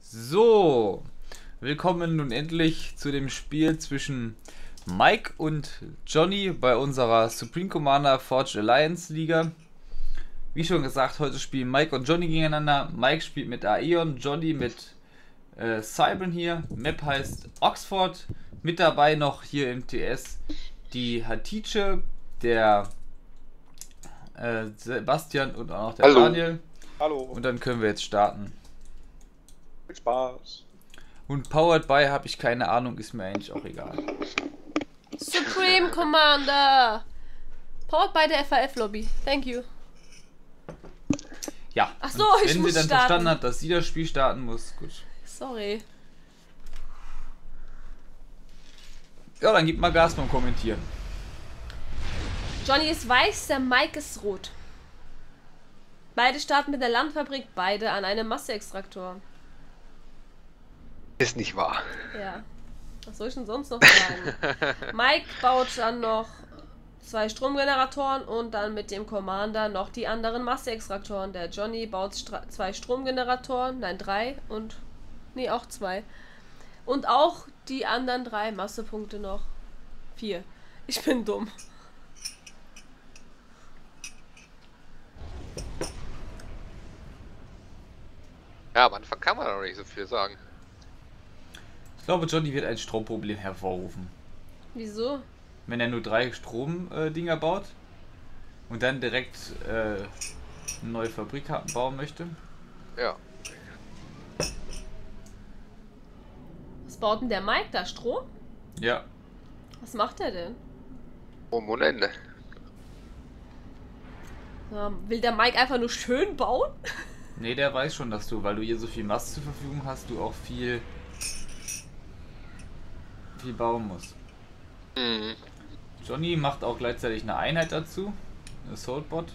So, willkommen nun endlich zu dem Spiel zwischen Mike und Johnny bei unserer Supreme Commander Forge Alliance Liga. Wie schon gesagt, heute spielen Mike und Johnny gegeneinander. Mike spielt mit Aeon, Johnny mit Cybran hier. Map heißt Oxford. Mit dabei noch hier im TS die Hatice, der Sebastian und auch noch der Hallo. Daniel. Hallo. Und dann können wir jetzt starten. Viel Spaß. Und Powered by habe ich keine Ahnung, ist mir eigentlich auch egal. Supreme Commander! Powered by der FAF Lobby. Thank you. Ja. Ach so, und ich wenn muss sie dann starten. verstanden hat, dass sie das Spiel starten muss, gut. Sorry. Ja, dann gib mal Gas beim Kommentieren. Johnny ist weiß, der Mike ist rot. Beide starten mit der Landfabrik, beide an einem Masseextraktor. Ist nicht wahr. Ja. Was soll ich denn sonst noch sagen? Mike baut dann noch 2 Stromgeneratoren und dann mit dem Commander noch die anderen Masseextraktoren. Der Johnny baut 2 Stromgeneratoren, nein 3 und... nee, auch 2. Und auch die anderen 3 Massepunkte noch. 4. Ich bin dumm. Ja, am Anfang kann man noch nicht so viel sagen. Ich glaube, Johnny wird ein Stromproblem hervorrufen. Wieso? Wenn er nur 3 Stromdinger baut und dann direkt eine neue Fabrik bauen möchte. Ja. Was baut denn der Mike da? Strom? Ja. Was macht er denn? Ohne Ende. Ja, will der Mike einfach nur schön bauen? Nee, der weiß schon, dass du, weil du hier so viel Mast zur Verfügung hast, du auch viel bauen musst. Mhm. Johnny macht auch gleichzeitig eine Einheit dazu. Eine Soulbot.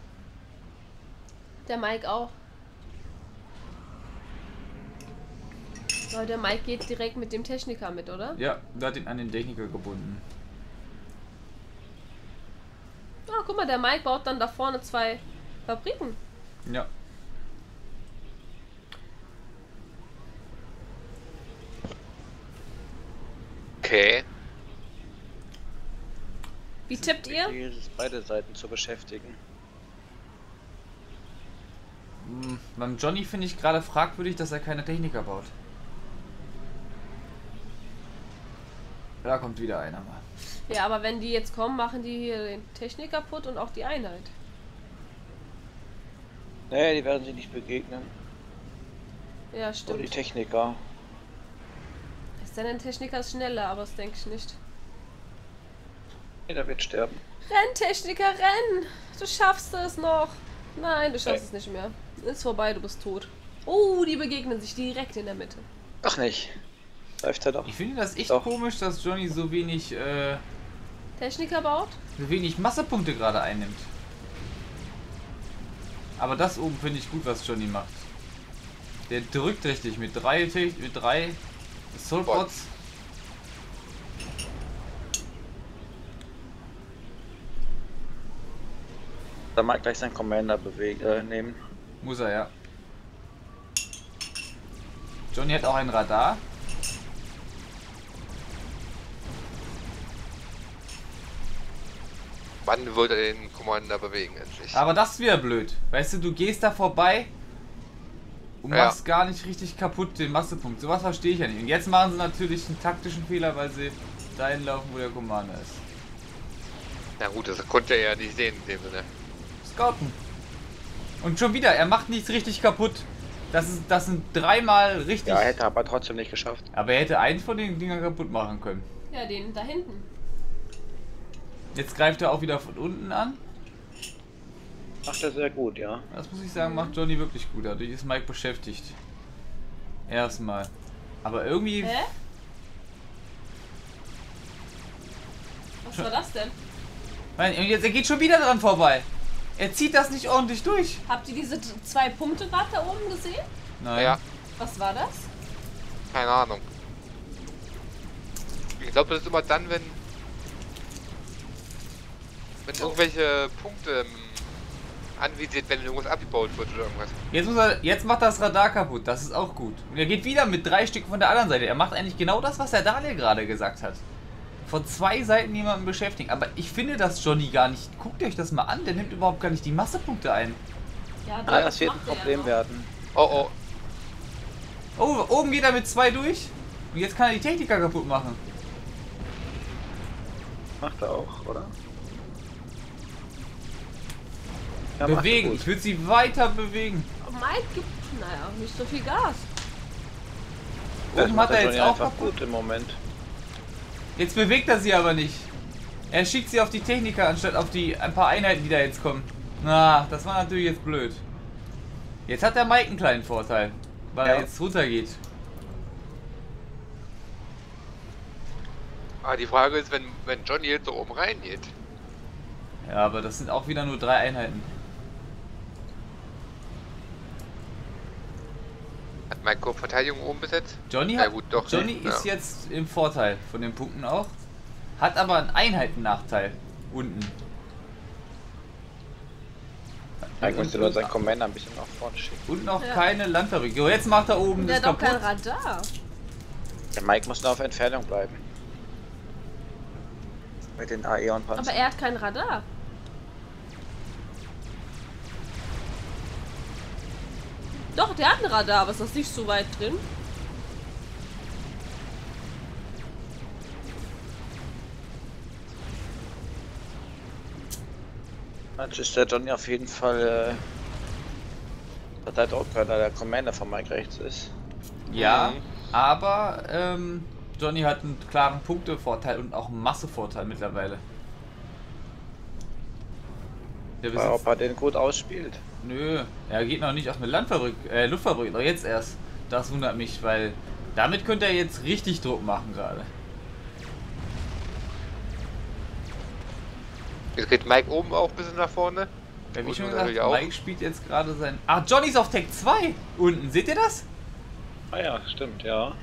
Der Mike auch. Aber der Mike geht direkt mit dem Techniker mit, oder? Ja, der hat ihn an den Techniker gebunden. Ah, guck mal, der Mike baut dann da vorne 2 Fabriken. Ja. Okay. Wie tippt ihr? Wichtig ist, beide Seiten zu beschäftigen. Beim Johnny finde ich gerade fragwürdig, dass er keine Techniker baut. Da kommt wieder einer mal. Ja, aber wenn die jetzt kommen, machen die hier den Technik kaputt und auch die Einheit. Nee, die werden sich nicht begegnen. Ja, Und die stimmt. Techniker. Ist denn ein Techniker schneller, aber das denke ich nicht. Jeder wird sterben. Renn, Techniker, renn! Du schaffst es noch! Nein, du schaffst es nicht mehr. Ist vorbei, du bist tot. Oh, die begegnen sich direkt in der Mitte. Ach nicht. Läuft er doch. Ich finde das echt Doch. komisch, dass Johnny so wenig Techniker baut? Massepunkte gerade einnimmt. Aber das oben finde ich gut, was Johnny macht. Der drückt richtig mit 3 Soulbots. Da mag gleich sein Commander nehmen. Muss er, ja. Johnny hat auch ein Radar. Wann wird er den Commander bewegen endlich? Aber das ist wieder blöd. Weißt du gehst da vorbei und Ja. machst gar nicht richtig kaputt den Massepunkt. Sowas verstehe ich ja nicht. Und jetzt machen sie natürlich einen taktischen Fehler, weil sie dahin laufen, wo der Commander ist. Na gut, das konnte er ja nicht sehen in dem Sinne. Scouten. Und schon wieder, er macht nichts richtig kaputt. Das sind 3-mal richtig. Ja, hätte aber trotzdem nicht geschafft. Aber er hätte eins von den Dingern kaputt machen können. Ja, den da hinten. Jetzt greift er auch wieder von unten an. Macht er sehr gut, ja. Das muss ich sagen, macht Johnny wirklich gut. Dadurch ist Mike beschäftigt. Erstmal. Aber irgendwie. Hä? Was war das denn? Nein, und jetzt, er geht schon wieder dran vorbei. Er zieht das nicht ordentlich durch. Habt ihr diese 2 Punkte gerade da oben gesehen? Nein. Ja, Was war das? keine Ahnung. Ich glaube, das ist immer dann, wenn irgendwelche Punkte anvisiert, wenn irgendwas abgebaut wird oder irgendwas. Jetzt macht das Radar kaputt, das ist auch gut. Und er geht wieder mit 3 Stück von der anderen Seite. Er macht eigentlich genau das, was der Daniel gerade gesagt hat. Von 2 Seiten jemanden beschäftigen. Aber ich finde das Johnny gar nicht. Guckt euch das mal an, der nimmt überhaupt gar nicht die Massepunkte ein. Ja, Das wird ein macht er Problem noch. werden. Oh, oh. Oh, oben geht er mit 2 durch. Und jetzt kann er die Techniker kaputt machen. Macht er auch, oder? Ja, macht er Bewegen, gut. ich würde sie weiter bewegen. Mike gibt, naja, nicht so viel Gas. Das Oben macht hat er der jetzt Johnny auch einfach kaputt. gut im Moment. Jetzt bewegt er sie aber nicht. Er schickt sie auf die Techniker anstatt auf die ein paar Einheiten, die da jetzt kommen. Na, das war natürlich jetzt blöd. Jetzt hat der Mike einen kleinen Vorteil, weil Ja. er jetzt runtergeht. Ah, die Frage ist, wenn Johnny jetzt so oben reingeht. Ja, aber das sind auch wieder nur 3 Einheiten. Hat Mike Verteidigung oben besetzt? Johnny, Ja, gut, doch, Johnny ja. ist jetzt im Vorteil von den Punkten auch. Hat aber einen Einheitennachteil unten. Mike müsste nur seinen Commander ein bisschen nach vorne schicken. Und noch Ja. keine Landfabrik. So, jetzt macht er oben Der das hat doch kein kaputt. Radar. Der Mike muss nur auf Entfernung bleiben. Mit den Aeon-Panzern. Aber er hat kein Radar. Doch, der hat ein Radar, aber ist das nicht so weit drin? Jetzt ist der Johnny auf jeden Fall. Hat halt auch gerade der Commander von Mike rechts ist. Ja, Mhm. aber Johnny hat einen klaren Punktevorteil und auch einen Massevorteil mittlerweile. Der Weil ob besitzt, er den gut ausspielt. nö, er geht noch nicht auf eine Luftfabrik, doch jetzt erst. Das wundert mich, weil damit könnte er jetzt richtig Druck machen gerade. Jetzt geht Mike oben auch ein bisschen nach vorne. Ja, wie Und schon du gesagt, natürlich auch. Mike spielt jetzt gerade sein... Ah, Johnny ist auf Tech 2 unten, seht ihr das? Ah ja, stimmt, ja.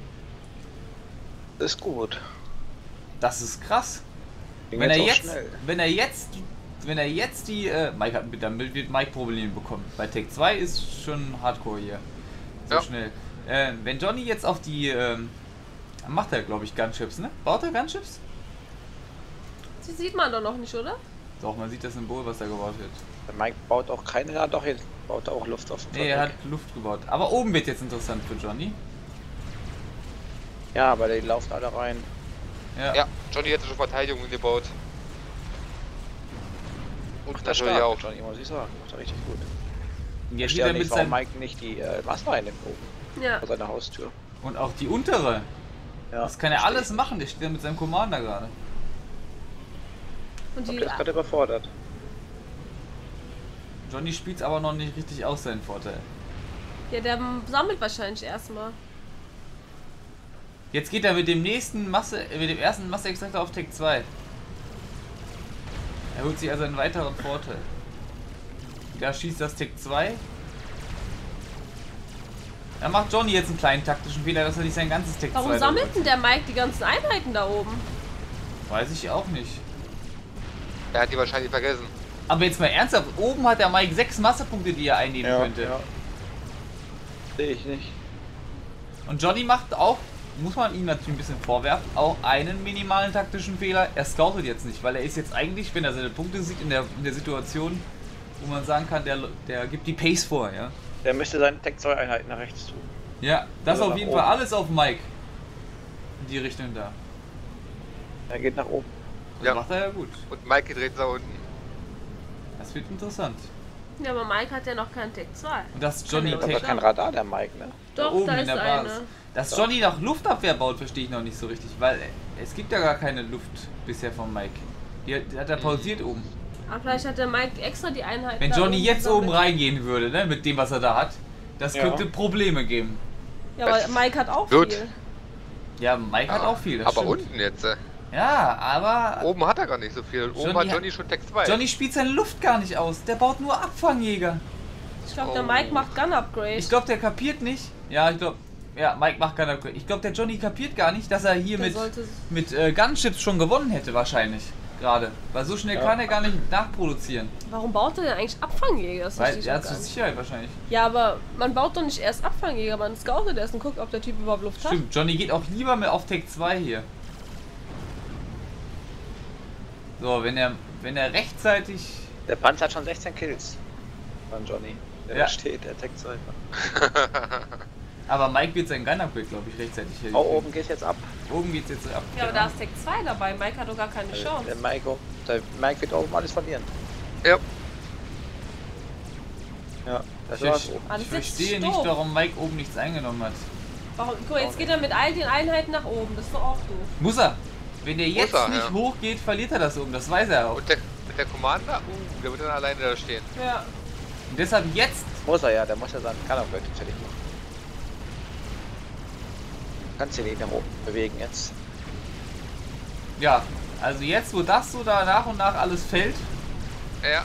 Das ist gut. Das ist krass. Ging Wenn er auch jetzt, schnell. wenn er jetzt die, Mike hat, damit wird Mike Probleme bekommen. Bei Tech 2 ist schon Hardcore hier. So Ja. schnell. Wenn Johnny jetzt auf die, macht er glaube ich Gunships, ne? Baut er Gunships? Die sieht man doch noch nicht, oder? Doch, man sieht das Symbol, was da gebaut wird. Der Mike baut auch keine, ja doch, jetzt baut er auch Luft auf. Nee, er hat Luft gebaut. Aber oben wird jetzt interessant für Johnny. Ja, aber die laufen alle rein. Ja. Ja, Johnny hätte schon Verteidigung gebaut. Und Macht er natürlich stark, auch. Johnny, muss ich sagen. Macht er richtig gut. Und Ich jetzt verstehe wieder nicht, mit warum seinem... Mike nicht die Masse einnimmt oben Ja. vor seiner Haustür. Und auch die untere. Ja, Das kann er verstehe alles machen. Der steht ja mit seinem Commander gerade. Und ich. die, Der ist gerade überfordert. Johnny spielt aber noch nicht richtig aus seinen Vorteil. ja, der sammelt wahrscheinlich erstmal. Jetzt geht er mit dem ersten Masse-Extraktor auf Tech 2. Er holt sich also einen weiteren Vorteil. Da schießt das Tech 2. Da macht Johnny jetzt einen kleinen taktischen Fehler, dass er nicht sein ganzes Tech 2 Warum sammelt denn der Mike die ganzen Einheiten da oben? Weiß ich auch nicht. Er hat die wahrscheinlich vergessen. Aber jetzt mal ernsthaft, oben hat der Mike 6 Massepunkte, die er einnehmen könnte. Ja. Sehe ich nicht. Und Johnny macht auch, muss man ihm natürlich ein bisschen vorwerfen, auch einen minimalen taktischen Fehler. Er scoutet jetzt nicht, weil er ist jetzt eigentlich, wenn er seine Punkte sieht, in der Situation, wo man sagen kann, der gibt die Pace vor, ja. Der müsste seine Tech 2 Einheiten nach rechts tun. Ja, das Also auf nach jeden oben. Fall alles auf Mike. In die Richtung da. Er geht nach oben. Das Ja. macht er ja gut. Und Mike dreht nach unten. Das wird interessant. Ja, aber Mike hat ja noch keinen Tech 2. Und dass Johnny Ja, Aber Tech kein Radar, der Mike, ne? Doch, oben da in ist der eine. Basis. Dass Johnny nach Luftabwehr baut, verstehe ich noch nicht so richtig, weil es gibt ja gar keine Luft bisher von Mike. Die hat er pausiert oben. Aber vielleicht hat der Mike extra die Einheiten. Wenn da Johnny jetzt gesammelt. oben reingehen würde, ne, mit dem was er da hat, das Ja. könnte Probleme geben. Ja, aber Mike hat auch Wird. viel. Ja, Mike hat auch viel, das Aber stimmt. unten jetzt. Ja, aber Oben hat er gar nicht so viel. Oben Johnny hat hat- Johnny schon Tech 2. Johnny spielt seine Luft gar nicht aus. Der baut nur Abfangjäger. Ich glaube, der Oh. Mike macht Gun-Upgrade. Ich glaube, der kapiert nicht. Ja, ich glaube, ja, Mike macht keine Upgrade. Ich glaube, der Johnny kapiert gar nicht, dass er hier Der mit sollte- Gunships schon gewonnen hätte, wahrscheinlich. Gerade. Weil so schnell kann er gar nicht nachproduzieren. Warum baut er denn eigentlich Abfangjäger? Das Weil verstehe ich er auch hat gar zur nicht. Sicherheit wahrscheinlich. Ja, aber man baut doch nicht erst Abfangjäger, man scoutet erst und guckt, ob der Typ überhaupt Luft hat. Stimmt, Johnny geht auch lieber mehr auf Tech 2 hier. So, wenn er rechtzeitig. Der Panzer hat schon 16 Kills. Von Johnny. Der Ja. da steht, der Tech 2. Aber Mike wird sein Gun-Upgrade, glaube ich, rechtzeitig hier. Oh, oben geht's jetzt ab. Oben geht's jetzt ab. Ja, aber da ist Tech 2 dabei, Mike hat doch gar keine Der Chance. Mike wird oben alles verlieren. Ja. Ja, das Ich, war's. ich, Ah, das ich ist jetzt verstehe nicht, doof. warum Mike oben nichts eingenommen hat. Warum? Guck mal, jetzt geht er mit all den Einheiten nach oben, das ist doch auch doof. Muss er. Wenn der jetzt er, nicht ja. hochgeht, verliert er das oben. Das weiß er auch. Und mit der Commander? Der wird dann alleine da stehen. Ja. Und deshalb jetzt. Muss er ja, der muss ja seinen Gun-Upgrade fertig machen. Kannst du den nach oben bewegen jetzt. Ja, also jetzt, wo das so da nach und nach alles fällt. Ja.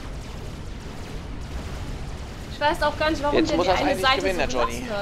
Ich weiß auch gar nicht, warum Jetzt der muss die er's eine eigentlich Seite gewinnen, so der Johnny. gelassen hat.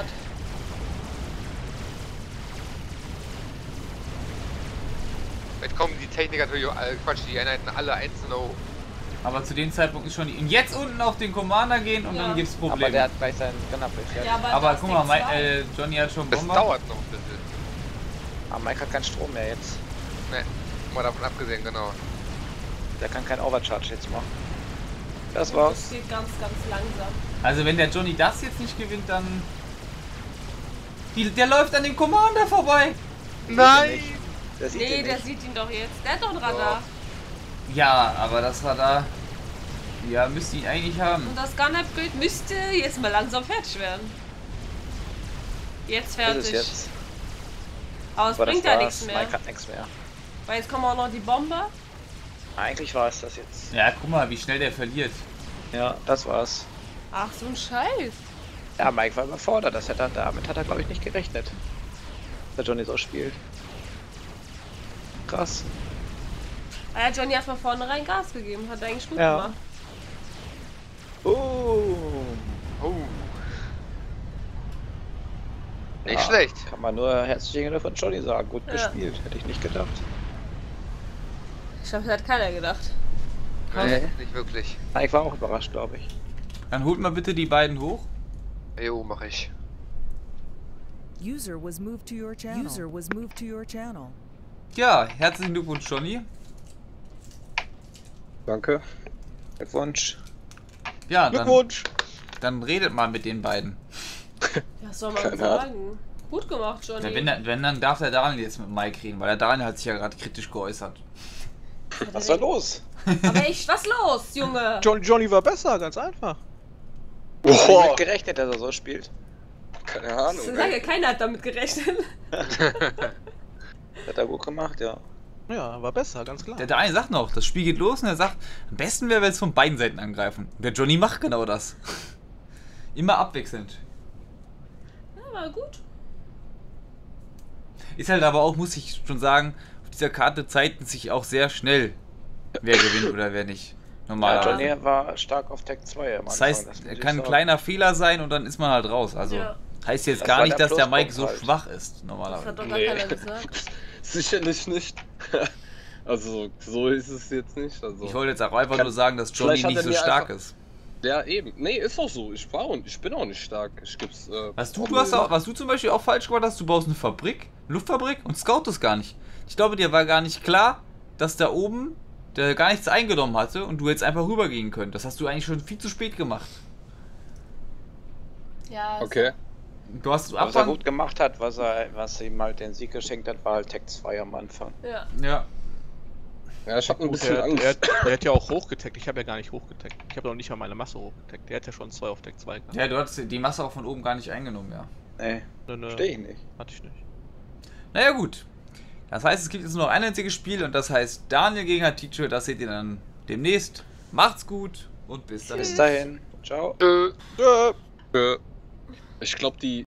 Jetzt kommen die Techniker natürlich, Quatsch, die Einheiten alle einzeln hoch. Aber zu dem Zeitpunkt ist schon. Und jetzt unten auf den Commander gehen und Ja. dann gibt's Aber Probleme. der hat gleich seinen Gun-Upgrade fertig. Ja, Aber da ist guck mal, Tech 2. Johnny hat schon Das Bomber. dauert noch ein bisschen. Aber Mike hat keinen Strom mehr jetzt. Ne, mal davon abgesehen, genau. Der kann keinen Overcharge jetzt machen. Das Das war's. geht ganz, ganz langsam. Also wenn der Johnny das jetzt nicht gewinnt, dann. Der läuft an dem Commander vorbei. Nein! Der sieht Nee, ihn der nicht. sieht ihn doch jetzt. Der hat doch ein Radar. Ja, aber das Radar. Ja, müsste ihn eigentlich haben. Und das Gun-Upgrade müsste jetzt mal langsam fertig werden. Jetzt Ist fertig. es jetzt. Aber es Aber das bringt ja war's. nichts mehr. Mike hat nichts mehr. Weil jetzt kommt auch noch die Bombe. Eigentlich war es das jetzt. Ja, guck mal, wie schnell der verliert. Ja, das war's. Ach, so ein Scheiß. Ja, Mike war überfordert. Damit hat er, glaube ich, nicht gerechnet. Dass der Johnny so spielt. Krass. Ah ja, Johnny hat von vornherein Gas gegeben. Hat eigentlich gut Ja. gemacht. Oh. Nicht Ja, schlecht. Kann man nur herzliche Glückwunsch von Johnny sagen. Gut Ja. gespielt. Hätte ich nicht gedacht. Ich glaube, das hat keiner gedacht. Nee, nicht wirklich. Ich war auch überrascht, glaube ich. Dann holt mal bitte die beiden hoch. Jo, mach ich. User was moved to your channel. User was moved to your channel. Ja, herzlichen Glückwunsch, Johnny. Danke. Glückwunsch. Ja, dann redet mal mit den beiden. Ja, was soll man Keine sagen? Gut gemacht, Johnny. Ja, wenn, dann darf der Daniel jetzt mit Mike reden, weil der Daniel hat sich ja gerade kritisch geäußert. Was war los? Aber echt, was los, Junge? Johnny war besser, ganz einfach. Ich hab nicht mit gerechnet, dass er so spielt. Keine Ahnung. Lange, keiner hat damit gerechnet. Hat er gut gemacht, ja. Ja, war besser, ganz klar. Der Daniel sagt noch, das Spiel geht los und er sagt, am besten wäre, wenn wir es von beiden Seiten angreifen. Und der Johnny macht genau das. Immer abwechselnd. Ja, war gut. Ist halt aber auch, muss ich schon sagen, auf dieser Karte zeigt es sich auch sehr schnell, wer gewinnt oder wer nicht. Ja, Normalerweise. Johnny war stark auf Tech 2 am Das Anfang, heißt, muss er ich kann ein sagen. kleiner Fehler sein und dann ist man halt raus. Also Ja. heißt jetzt Das gar war nicht, der dass der Mike Pluspunkt so halt. schwach ist, Das normalerweise. hat doch gar Nee. keiner gesagt. Sicherlich nicht. Also, so ist es jetzt nicht. Also, Ich wollte jetzt auch einfach nur sagen, dass Johnny Vielleicht hat nicht er so mir stark einfach- ist. ja, eben. Nee, ist doch so. Ich bin auch nicht stark. Ich gib's. Was du zum Beispiel auch falsch gemacht hast, du baust eine Fabrik, Luftfabrik und scoutest gar nicht. Ich glaube, dir war gar nicht klar, dass da oben der gar nichts eingenommen hatte und du jetzt einfach rübergehen könnt. Das hast du eigentlich schon viel zu spät gemacht. Ja, Okay. Du hast Was er Abfang. gut gemacht hat, was ihm halt den Sieg geschenkt hat, war halt Tech 2 am Anfang. Ja. Ja. Ja, ich hab ein Gut, bisschen der Angst. hat ja auch hochgetaggt. Ich habe ja gar nicht hochgetaggt. Ich habe noch nicht mal meine Masse hochgetaggt. Der hat ja schon 2 auf Deck 2 gehabt. Ja, du hattest die Masse auch von oben gar nicht eingenommen, ja. Nee, Nö, verstehe ich nicht. hatte ich nicht. Naja, gut. Das heißt, es gibt jetzt nur noch ein einziges Spiel und das heißt Daniel gegen Teacher. Das seht ihr dann demnächst. Macht's gut und bis dann. Bis dahin. Ciao. Tschö. Ja. Ich glaube, die